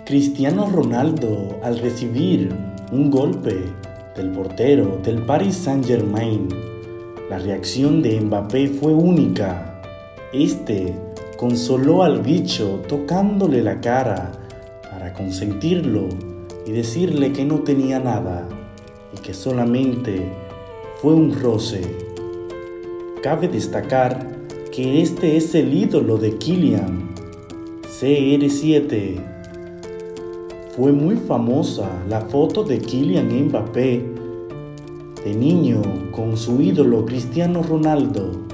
Cristiano Ronaldo, al recibir un golpe del portero del Paris Saint-Germain, la reacción de Mbappé fue única. Este consoló al bicho tocándole la cara para consentirlo y decirle que no tenía nada y que solamente fue un roce. Cabe destacar que este es el ídolo de Kylian, CR7. Fue muy famosa la foto de Kylian Mbappé de niño con su ídolo Cristiano Ronaldo.